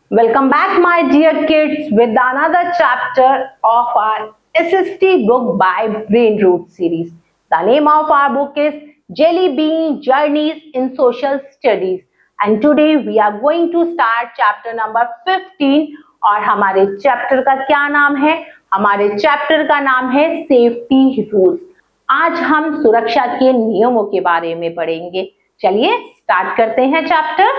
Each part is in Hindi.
Welcome back, my dear kids, with another chapter of our SST book by Brain Root series. The name of our book is Jelly Bean Journeys in Social Studies, and today we are going to start chapter number 15. और हमारे चैप्टर का क्या नाम है? हमारे चैप्टर का नाम है सेफ्टी रूल्स। आज हम सुरक्षा के नियमों के बारे में पढ़ेंगे। चलिए स्टार्ट करते हैं चैप्टर।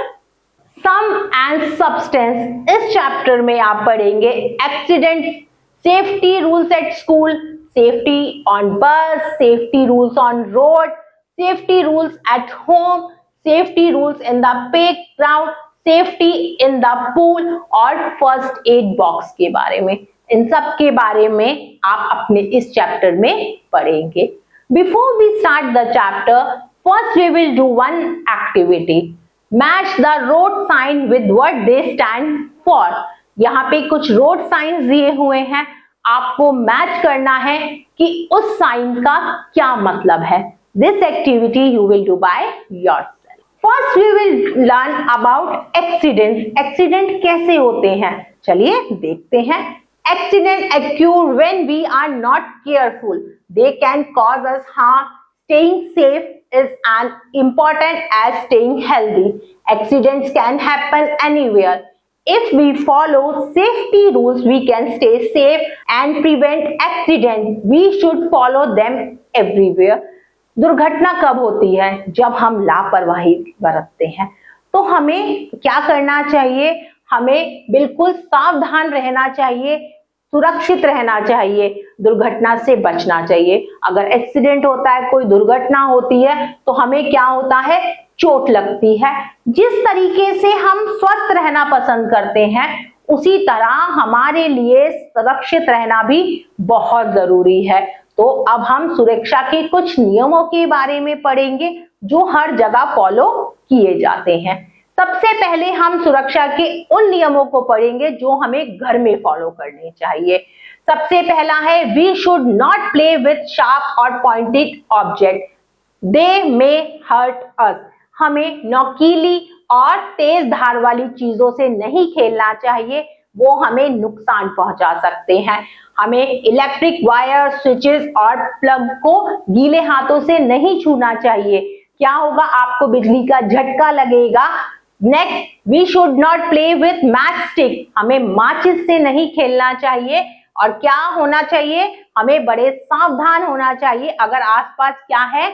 सम एंड सब्सटेंस, इस चैप्टर में आप पढ़ेंगे accident, safety rules at school, safety on bus, safety rules on road, safety rules at home, safety rules in the playground, safety in the pool और फर्स्ट एड बॉक्स के बारे में। इन सब के बारे में आप अपने इस चैप्टर में पढ़ेंगे। Before we start the chapter, first we will do one activity. Match the road sign with what they stand for. यहाँ पे कुछ रोड साइंस दिए हुए हैं, आपको मैच करना है कि उस साइन का क्या मतलब है। This activity you will do by yourself. First we will learn about accident. Accident कैसे होते हैं, चलिए देखते हैं। Accident occur when we are not careful. They can cause us harm. Staying safe is as important as staying healthy. Accidents can happen anywhere. If we follow safety rules, we can stay safe and prevent accidents. We should follow them everywhere. दुर्घटना कब होती है? जब हम लापरवाही बरतते हैं। तो हमें क्या करना चाहिए? हमें बिल्कुल सावधान रहना चाहिए, सुरक्षित रहना चाहिए, दुर्घटना से बचना चाहिए। अगर एक्सीडेंट होता है, कोई दुर्घटना होती है, तो हमें क्या होता है? चोट लगती है। जिस तरीके से हम स्वस्थ रहना पसंद करते हैं, उसी तरह हमारे लिए सुरक्षित रहना भी बहुत जरूरी है। तो अब हम सुरक्षा के कुछ नियमों के बारे में पढ़ेंगे जो हर जगह फॉलो किए जाते हैं। सबसे पहले हम सुरक्षा के उन नियमों को पढ़ेंगे जो हमें घर में फॉलो करने चाहिए। सबसे पहला है, we should not play with sharp और pointed object, they may hurt us. हमें नोकीली और तेज धार वाली चीजों से नहीं खेलना चाहिए, वो हमें नुकसान पहुंचा सकते हैं। हमें इलेक्ट्रिक वायर, स्विचेस और प्लग को गीले हाथों से नहीं छूना चाहिए। क्या होगा? आपको बिजली का झटका लगेगा। Next, we should not play with match stick. हमें माचिस से नहीं खेलना चाहिए। और क्या होना चाहिए? हमें बड़े सावधान होना चाहिए। अगर आसपास क्या है?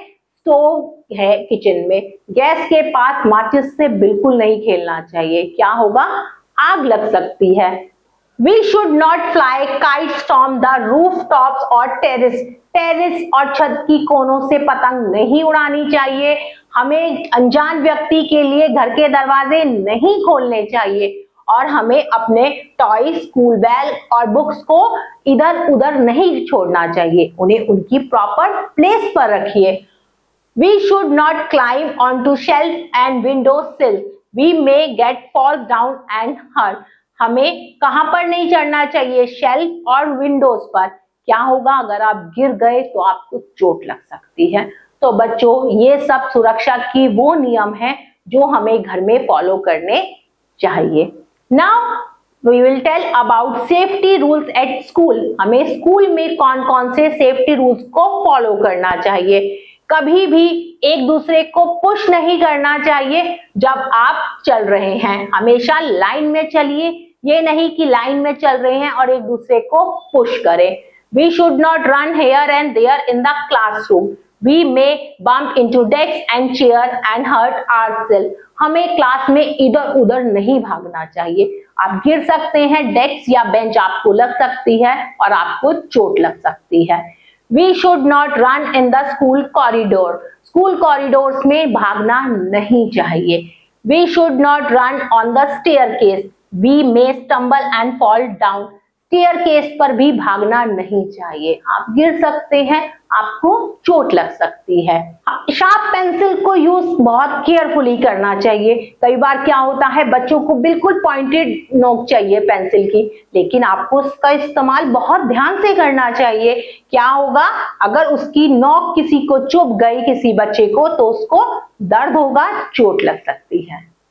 स्टोव है किचन में, गैस के पास माचिस से बिल्कुल नहीं खेलना चाहिए। क्या होगा? आग लग सकती है। We should not fly kites from the rooftops or terrace. Terrace और छत की कोनों से पतंग नहीं उड़ानी चाहिए। हमें अनजान व्यक्ति के लिए घर के दरवाजे नहीं खोलने चाहिए। और हमें अपने टॉय, स्कूल बैग और बुक्स को इधर उधर नहीं छोड़ना चाहिए, उन्हें उनकी प्रॉपर प्लेस पर रखिए। We should not climb onto shelf and window sill. We may get fall down and hurt. हमें कहां पर नहीं चढ़ना चाहिए? शेल्फ और विंडोज पर। क्या होगा? अगर आप गिर गए तो आपको चोट लग सकती है। तो बच्चों, ये सब सुरक्षा की वो नियम हैं जो हमें घर में फॉलो करने चाहिए। Now we will tell about safety rules at school. हमें स्कूल में कौन कौन से सेफ्टी रूल्स को फॉलो करना चाहिए। कभी भी एक दूसरे को पुश नहीं करना चाहिए जब आप चल रहे हैं। हमेशा लाइन में चलिए, ये नहीं कि लाइन में चल रहे हैं और एक दूसरे को पुश करें। We should not run here and there in the classroom. We may bump into desks and chairs and hurt ourselves. हमें क्लास में इधर उधर नहीं भागना चाहिए। आप गिर सकते हैं, डेस्क या बेंच आपको लग सकती है और आपको चोट लग सकती है। We should not run in the school corridor. School corridors में भागना नहीं चाहिए। We should not run on the staircase. We may stumble and fall down. Staircase पर भी भागना नहीं चाहिए, आप गिर सकते हैं, आपको चोट लग सकती है। शार्प पेंसिल को यूज बहुत केयरफुली करना चाहिए। कई बार क्या होता है, बच्चों को बिल्कुल पॉइंटेड नोक चाहिए पेंसिल की, लेकिन आपको उसका इस्तेमाल बहुत ध्यान से करना चाहिए। क्या होगा? अगर उसकी नोक किसी को चुभ गई, किसी बच्चे को, तो उसको दर्द होगा, चोट लग सकती है।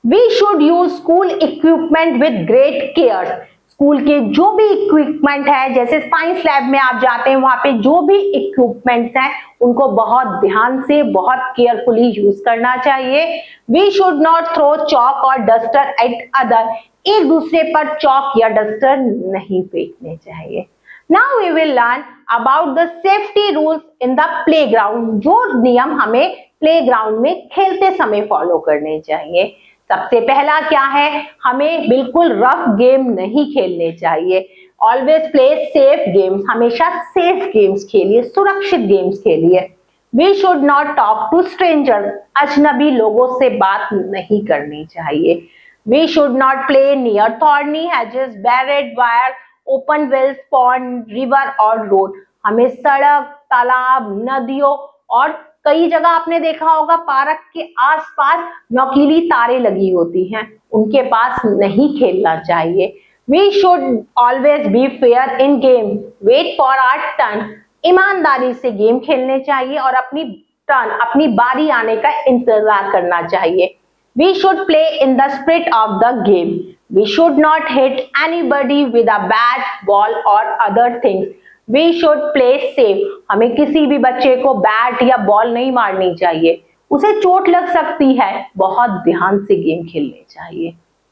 We should use school equipment with great care. School के जो भी इक्विपमेंट है, जैसे साइंस लैब में आप जाते हैं, वहां पे जो भी इक्विपमेंट्स हैं उनको बहुत ध्यान से, बहुत केयरफुली यूज करना चाहिए। We should not throw chalk और डस्टर एट अदर। एक दूसरे पर चॉक या डस्टर नहीं फेंकने चाहिए। Now we will learn about the safety rules in the playground. जो नियम हमें प्लेग्राउंड में खेलते समय फॉलो करने चाहिए। सबसे पहला क्या है, हमें बिल्कुल रफ गेम नहीं खेलने चाहिए। ऑलवेज प्ले सेफ गेम्स, हमेशा सेफ गेम्स खेलिए, सुरक्षित गेम्स खेलिए। We should not talk to strangers, अजनबी लोगों से बात नहीं करनी चाहिए। We should not play near thorny hedges, barbed wire, open wells, pond, river और रोड। हमें सड़क, तालाब, नदियों और कई जगह आपने देखा होगा पार्क के आसपास नुकीली तारें लगी होती हैं, उनके पास नहीं खेलना चाहिए। We should always be fair in game, wait for our turn. ईमानदारी से गेम खेलने चाहिए और अपनी टर्न, अपनी बारी आने का इंतजार करना चाहिए। We should play in the spirit of the game. We should not hit anybody with a bat, ball और other things. We should play safe. हमें किसी भी बच्चे को बैट या बॉल नहीं मारनी चाहिए, उसे चोट लग सकती है। बहुत ध्यान से गेम खेलने चाहिए।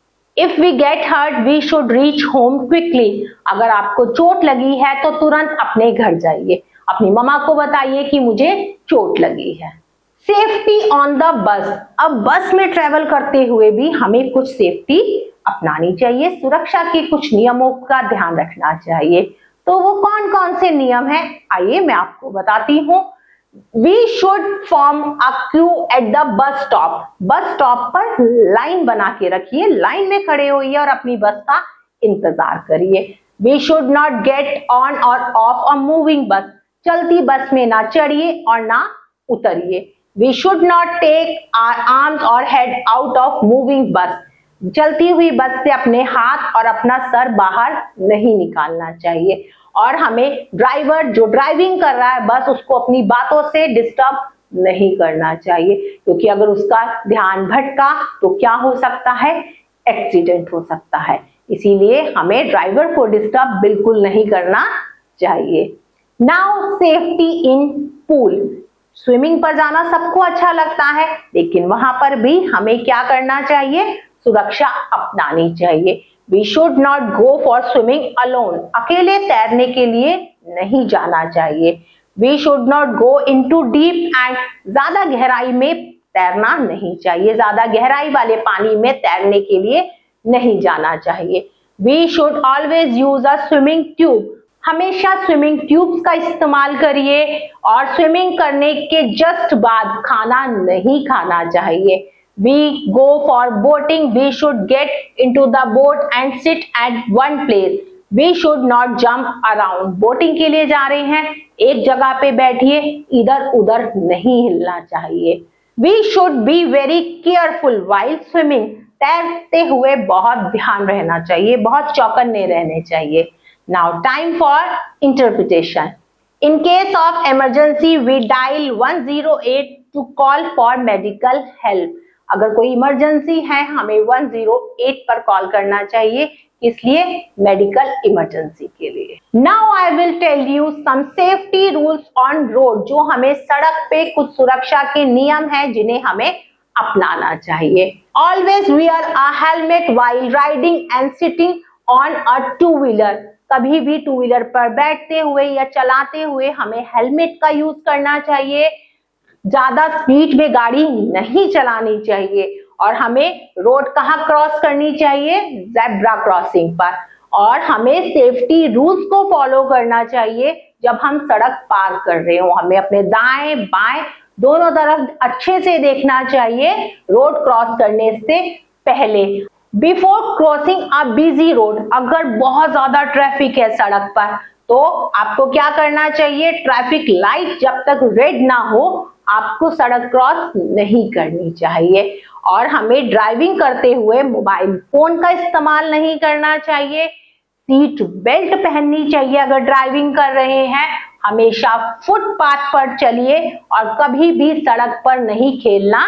If we get hurt we should reach home quickly. अगर आपको चोट लगी है तो तुरंत अपने घर जाइए, अपनी मम्मा को बताइए कि मुझे चोट लगी है। Safety on the bus. अब बस में ट्रेवल करते हुए भी हमें कुछ सेफ्टी अपनानी चाहिए, सुरक्षा के कुछ नियमों का ध्यान रखना चाहिए। तो वो कौन कौन से नियम हैं, आइए मैं आपको बताती हूँ। We should form a queue at the bus stop. Bus stop पर लाइन बना के रखिए, लाइन में खड़े होइए और अपनी बस का इंतजार करिए। We should not get on और ऑफ अ मूविंग बस। चलती बस में ना चढ़िए और ना उतरिए। We should not take our arms और head out of moving bus. चलती हुई बस से अपने हाथ और अपना सर बाहर नहीं निकालना चाहिए। और हमें ड्राइवर जो ड्राइविंग कर रहा है बस, उसको अपनी बातों से डिस्टर्ब नहीं करना चाहिए, क्योंकि अगर उसका ध्यान भटका तो क्या हो सकता है, एक्सीडेंट हो सकता है। इसीलिए हमें ड्राइवर को डिस्टर्ब बिल्कुल नहीं करना चाहिए। Now safety in pool. Swimming पर जाना सबको अच्छा लगता है, लेकिन वहां पर भी हमें क्या करना चाहिए, सुरक्षा अपनानी चाहिए। We should not go for swimming alone. अकेले तैरने के लिए नहीं जाना चाहिए। We should not go into deep end. ज्यादा गहराई में तैरना नहीं चाहिए, ज्यादा गहराई वाले पानी में तैरने के लिए नहीं जाना चाहिए। We should always use a swimming tube. हमेशा स्विमिंग ट्यूब्स का इस्तेमाल करिए और स्विमिंग करने के जस्ट बाद खाना नहीं खाना चाहिए। We go for boating. We should get into the boat and sit at one place. We should not jump around. Boating के लिए जा रहे हैं, एक जगह पे बैठिए, इधर उधर नहीं हिलना चाहिए। We should be very careful while swimming. तैरते हुए बहुत ध्यान रहना चाहिए, बहुत चौकन्ने रहने चाहिए। Now time for interpretation. In case of emergency, we dial 108 to call for medical help. अगर कोई इमरजेंसी है हमें 108 पर कॉल करना चाहिए, इसलिए मेडिकल इमरजेंसी के लिए। Now I will tell you some safety rules on road. जो हमें सड़क पे कुछ सुरक्षा के नियम हैं जिन्हें हमें अपनाना चाहिए। Always wear a helmet while riding and sitting on a two wheeler. कभी भी टू व्हीलर पर बैठते हुए या चलाते हुए हमें हेलमेट का यूज करना चाहिए। ज्यादा स्पीड में गाड़ी नहीं चलानी चाहिए और हमें रोड कहाँ क्रॉस करनी चाहिए, ज़ेब्रा क्रॉसिंग पर। और हमें सेफ्टी रूल्स को फॉलो करना चाहिए जब हम सड़क पार कर रहे हो। हमें अपने दाएं बाएं दोनों तरफ अच्छे से देखना चाहिए रोड क्रॉस करने से पहले। Before crossing a busy road. अगर बहुत ज्यादा ट्रैफिक है सड़क पर तो आपको क्या करना चाहिए, ट्रैफिक लाइट जब तक रेड ना हो आपको सड़क क्रॉस नहीं करनी चाहिए। और हमें ड्राइविंग करते हुए मोबाइल फोन का इस्तेमाल नहीं करना चाहिए। सीट बेल्ट पहननी चाहिए अगर ड्राइविंग कर रहे हैं। हमेशा फुटपाथ पर चलिए और कभी भी सड़क पर नहीं खेलना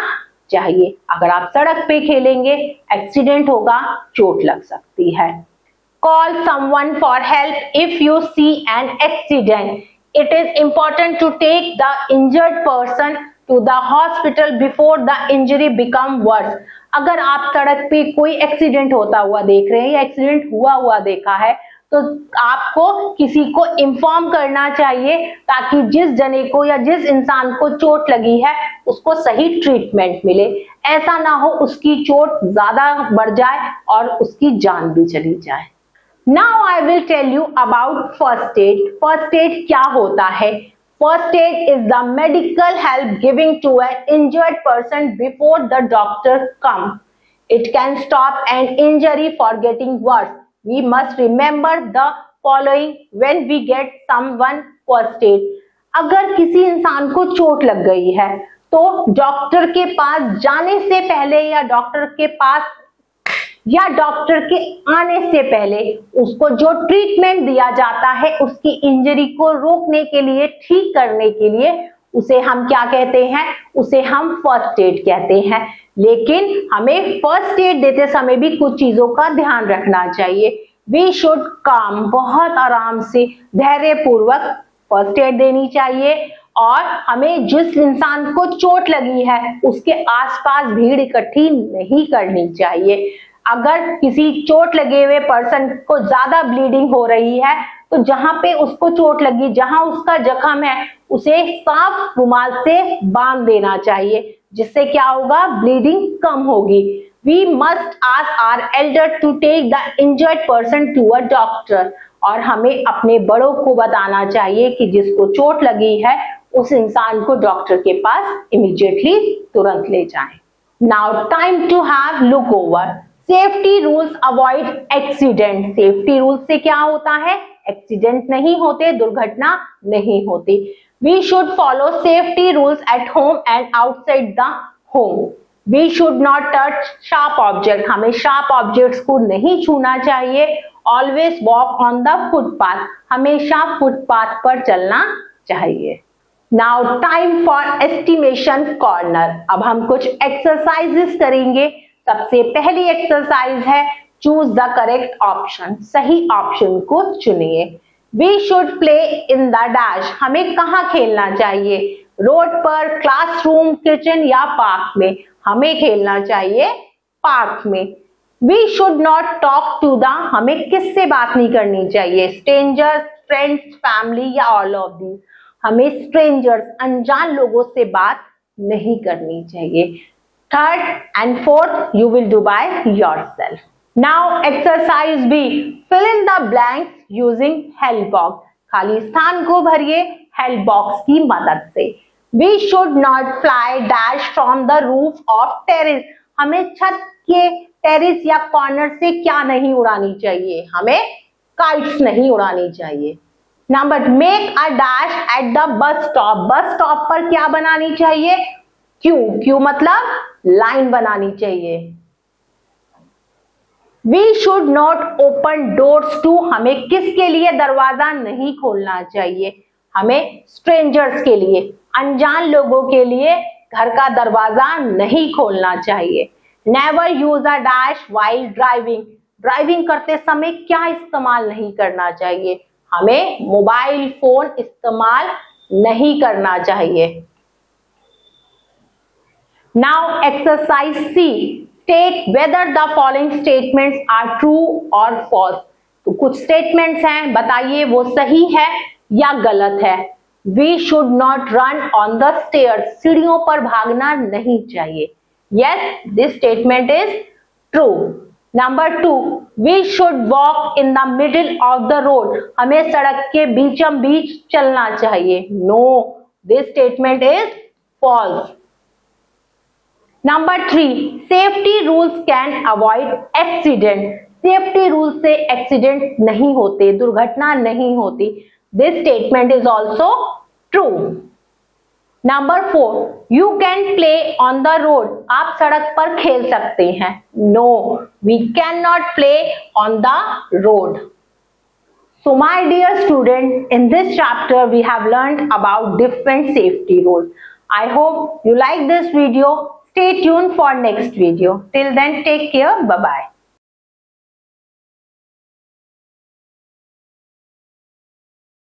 चाहिए। अगर आप सड़क पे खेलेंगे, एक्सीडेंट होगा, चोट लग सकती है। Call someone for help if you see an accident. It is important to take the injured person to the hospital before the injury become worse. अगर आप सड़क पे कोई एक्सीडेंट होता हुआ देख रहे हैं या एक्सीडेंट हुआ देखा है, तो आपको किसी को इन्फॉर्म करना चाहिए ताकि जिस जने को या जिस इंसान को चोट लगी है उसको सही ट्रीटमेंट मिले। ऐसा ना हो उसकी चोट ज्यादा बढ़ जाए और उसकी जान भी चली जाए। Now I will tell you about first aid. First aid क्या होता है? First aid is the medical help giving to an injured person before the doctor come. It can stop an injury for getting worse. We must remember the following when we get someone first aid. अगर किसी इंसान को चोट लग गई है तो डॉक्टर के पास जाने से पहले या डॉक्टर के आने से पहले उसको जो ट्रीटमेंट दिया जाता है, उसकी इंजरी को रोकने के लिए, ठीक करने के लिए, उसे हम क्या कहते हैं? उसे हम फर्स्ट एड कहते हैं। लेकिन हमें फर्स्ट एड देते समय भी कुछ चीजों का ध्यान रखना चाहिए। वी शुड काम, बहुत आराम से, धैर्य पूर्वक फर्स्ट एड देनी चाहिए। और हमें जिस इंसान को चोट लगी है उसके आसपास भीड़ इकट्ठी नहीं करनी चाहिए। अगर किसी चोट लगे हुए पर्सन को ज्यादा ब्लीडिंग हो रही है तो जहां पे उसको चोट लगी, जहां उसका जख्म है, उसे साफ रुमाल से बांध देना चाहिए, जिससे क्या होगा? ब्लीडिंग कम होगी। We must ask our elder to take the injured person to a doctor. और हमें अपने बड़ों को बताना चाहिए कि जिसको चोट लगी है उस इंसान को डॉक्टर के पास इमीडिएटली तुरंत ले जाएं। Now time to have look over. Safety rules avoid accident. Safety rules से क्या होता है? एक्सीडेंट नहीं होते, दुर्घटना नहीं होती। We should follow safety rules at home and outside the home. We should not touch sharp object. हमें शार्प ऑब्जेक्ट्स को नहीं छूना चाहिए। Always walk on the footpath. हमेशा फुटपाथ पर चलना चाहिए। Now time for estimation corner. अब हम कुछ एक्सरसाइजेस करेंगे। सबसे पहली एक्सरसाइज है चूज द करेक्ट ऑप्शन। सही ऑप्शन को चुनिए। We should play in the dash. हमें कहाँ खेलना चाहिए? रोड पर, क्लासरूम, किचन या पार्क में? हमें खेलना चाहिए पार्क में। We should not talk to the. हमें किससे बात नहीं करनी चाहिए? स्ट्रेंजर्स, फ्रेंड्स, फैमिली या ऑल ऑफ दीज? हमें स्ट्रेंजर्स, अनजान लोगों से बात नहीं करनी चाहिए। Third and fourth, you will do by yourself. Now exercise B. Fill in the blanks using help box. खाली स्थान को भरिए help box की मदद से। We should not fly dash from the roof of terrace. हमें छत के टेरिस या कॉर्नर से क्या नहीं उड़ानी चाहिए? हमें काइट्स नहीं उड़ानी चाहिए। Number, make a dash at the bus stop. Bus stop पर क्या बनानी चाहिए? क्यू मतलब लाइन बनानी चाहिए। We should not open doors to. हमें किसके लिए दरवाजा नहीं खोलना चाहिए? हमें स्ट्रेंजर्स के लिए, अनजान लोगों के लिए घर का दरवाजा नहीं खोलना चाहिए। Never use a dash while driving. Driving करते समय क्या इस्तेमाल नहीं करना चाहिए? हमें मोबाइल फोन इस्तेमाल नहीं करना चाहिए। Now exercise C. State whether the following statements are true or false. तो कुछ स्टेटमेंट्स हैं, बताइए वो सही है या गलत है। We should not run on the stairs. सीढ़ियों पर भागना नहीं चाहिए। Yes, this statement is true. Number 2. We should walk in the middle of the road. हमें सड़क के बीचम बीच चलना चाहिए। No, this statement is false. Number 3. Safety rules can avoid accident. Safety rule से एक्सीडेंट नहीं होते, दुर्घटना नहीं होती। This statement is also true. Number 4. You can play on the road. आप सड़क पर खेल सकते हैं। No, we cannot play on the road. So my dear students, in this chapter we have learned about different safety rules. I hope you like this video. Stay tuned for next video. Till then, take care. Bye-bye.